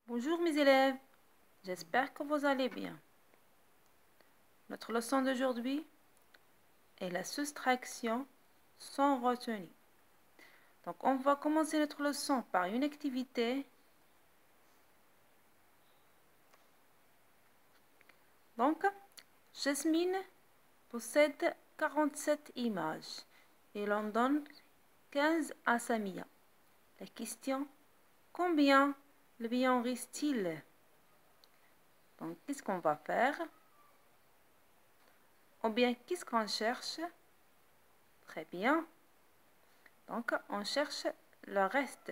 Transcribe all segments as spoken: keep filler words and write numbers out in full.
Bonjour mes élèves, j'espère que vous allez bien. Notre leçon d'aujourd'hui est la soustraction sans retenue. Donc on va commencer notre leçon par une activité. Donc, Jasmine possède quarante-sept images et l'on donne quinze à Samia. La question, combien lui en reste-t-il? Donc, qu'est-ce qu'on va faire? Ou bien, qu'est-ce qu'on cherche? Très bien. Donc, on cherche le reste.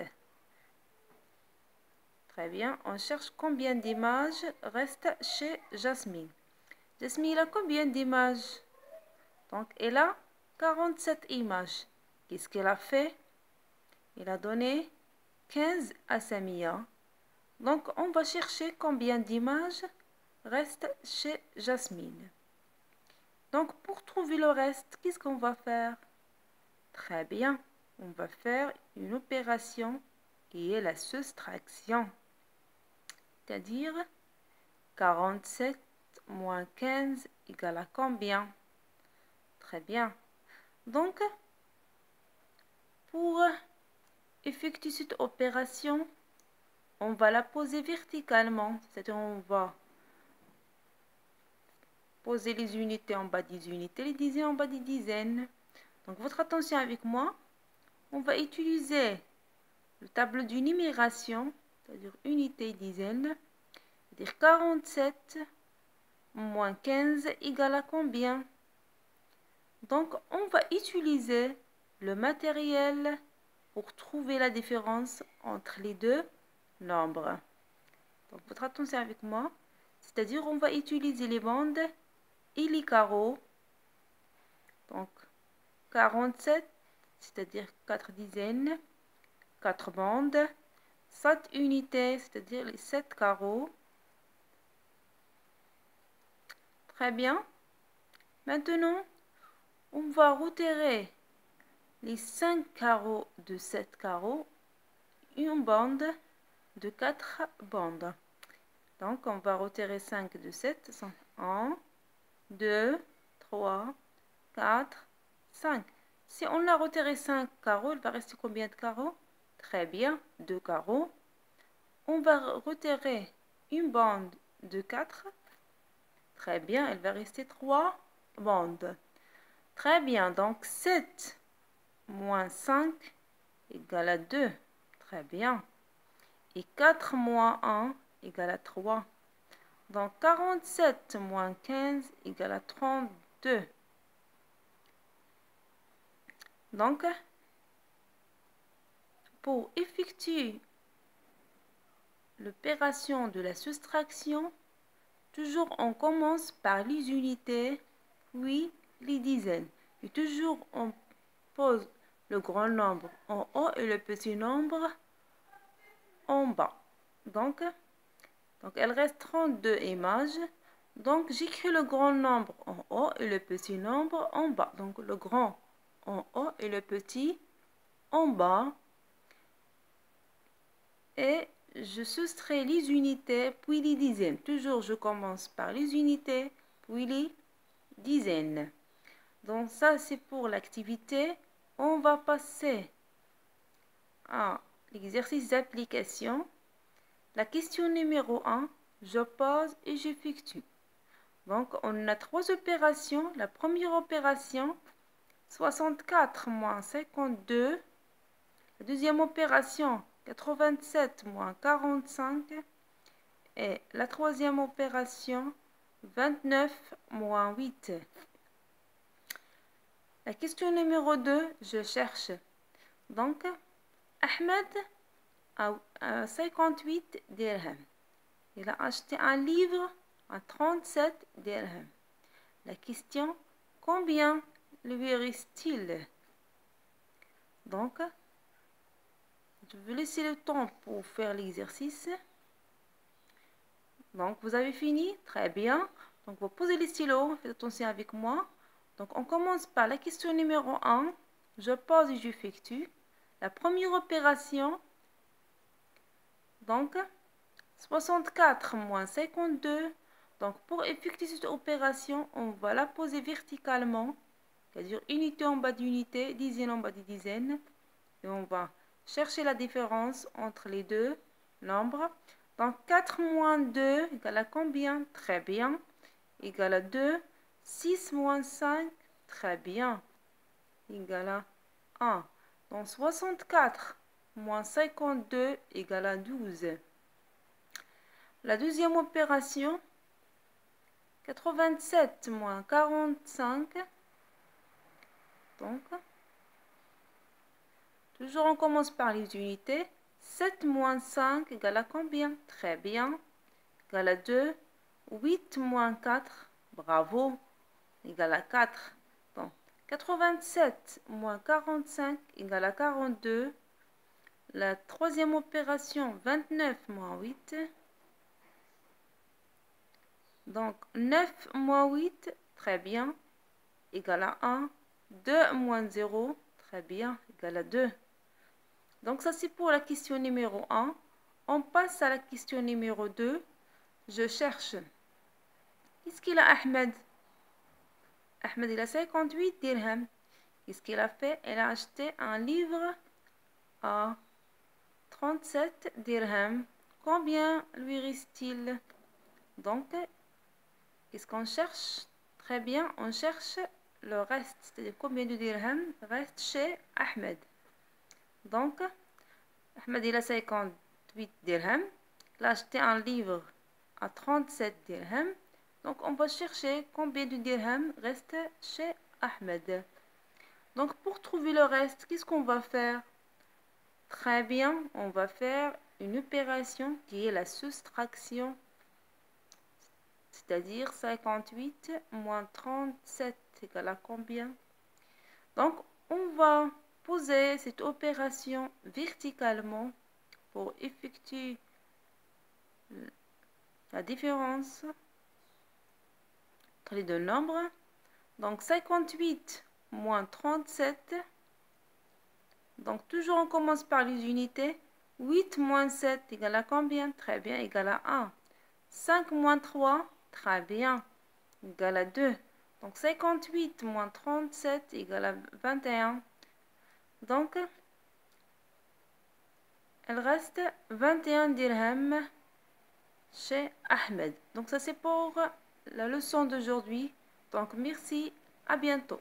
Très bien. On cherche combien d'images restent chez Jasmine. Jasmine a combien d'images? Donc, elle a quarante-sept images. Qu'est-ce qu'elle a fait? Elle a donné quinze à Samia. Donc, on va chercher combien d'images restent chez Jasmine. Donc, pour trouver le reste, qu'est-ce qu'on va faire? Très bien. On va faire une opération qui est la soustraction. C'est-à-dire quarante-sept moins quinze égale à combien? Très bien. Donc, pour effectuer cette opération, on va la poser verticalement. C'est-à-dire on va poser les unités en bas des unités, les dizaines en bas des dizaines. Donc, votre attention avec moi. On va utiliser le tableau de numération, c'est-à-dire unité dizaine. C'est-à-dire quarante-sept moins quinze égale à combien? Donc, on va utiliser le matériel pour trouver la différence entre les deux nombres. Donc, votre attention avec moi. C'est-à-dire, on va utiliser les bandes et les carreaux. Donc, quarante-sept, c'est-à-dire quatre dizaines, quatre bandes, sept unités, c'est-à-dire les sept carreaux. Très bien. Maintenant, on va retirer les cinq carreaux de sept carreaux, une bande de quatre bandes. Donc, on va retirer cinq de sept. un, deux, trois, quatre, cinq. Si on a retiré cinq carreaux, il va rester combien de carreaux? Très bien, deux carreaux. On va retirer une bande de quatre. Très bien, il va rester trois bandes. Très bien, donc sept moins cinq égale à deux. Très bien. Et quatre moins un égale à trois. Donc quarante-sept moins quinze égale à trente-deux. Donc, pour effectuer l'opération de la soustraction, toujours on commence par les unités, puis les dizaines. Et toujours on pose le grand nombre en haut et le petit nombre en bas. Donc, donc elle reste trente-deux images. Donc, j'écris le grand nombre en haut et le petit nombre en bas. Donc, le grand en haut et le petit en bas. Et je soustrais les unités, puis les dizaines. Toujours, je commence par les unités, puis les dizaines. Donc, ça, c'est pour l'activité. On va passer à l'exercice d'application. La question numéro un, je pose et j'effectue. Donc, on a trois opérations. La première opération, soixante-quatre moins cinquante-deux. La deuxième opération, quatre-vingt-sept moins quarante-cinq. Et la troisième opération, vingt-neuf moins huit. La question numéro deux, je cherche. Donc, Ahmed a cinquante-huit dirhams. Il a acheté un livre à trente-sept dirhams. La question, combien lui reste-t-il? Donc, je vais laisser le temps pour faire l'exercice. Donc, vous avez fini? Très bien. Donc, vous posez les stylos. Faites attention avec moi. Donc, on commence par la question numéro un. Je pose et j'effectue. La première opération, donc, soixante-quatre moins cinquante-deux. Donc, pour effectuer cette opération, on va la poser verticalement, c'est-à-dire unité en bas d'unité, dizaine en bas de dizaine. Et on va chercher la différence entre les deux nombres. Donc, quatre moins deux égale à combien? Très bien. Égale à deux. six moins cinq, très bien. Égale à un. Donc, soixante-quatre moins cinquante-deux égale à douze. La deuxième opération, quatre-vingt-sept moins quarante-cinq. Donc, toujours on commence par les unités. sept moins cinq égale à combien? Très bien. Égale à deux. huit moins quatre, bravo, égale à quatre. Donc, quatre-vingt-sept moins quarante-cinq égale à quarante-deux. La troisième opération, vingt-neuf moins huit. Donc, neuf moins huit, très bien, égale à un. deux moins zéro, très bien, égale à deux. Donc, ça c'est pour la question numéro un. On passe à la question numéro deux. Je cherche. Qu'est-ce qu'il a, Ahmed? Ahmed, il a cinquante-huit dirhams. Qu'est-ce qu'il a fait? Il a acheté un livre à trente-sept dirhams. Combien lui reste-t-il? Donc, qu'est-ce qu'on cherche? Très bien, on cherche le reste. C'est-à-dire combien de dirhams reste chez Ahmed. Donc, Ahmed, il a cinquante-huit dirhams. Il a acheté un livre à trente-sept dirhams. Donc, on va chercher combien de dirhams reste chez Ahmed. Donc, pour trouver le reste, qu'est-ce qu'on va faire? Très bien, on va faire une opération qui est la soustraction. C'est-à-dire cinquante-huit moins trente-sept égale à combien? Donc, on va poser cette opération verticalement pour effectuer la différence entre les deux nombres. Donc, cinquante-huit moins trente-sept. Donc, toujours on commence par les unités. huit moins sept égale à combien? Très bien, égale à un. cinq moins trois, très bien, égale à deux. Donc, cinquante-huit moins trente-sept égale à vingt et un. Donc, il reste vingt et un dirhams chez Ahmed. Donc, ça c'est pour la leçon d'aujourd'hui. Donc, merci, à bientôt.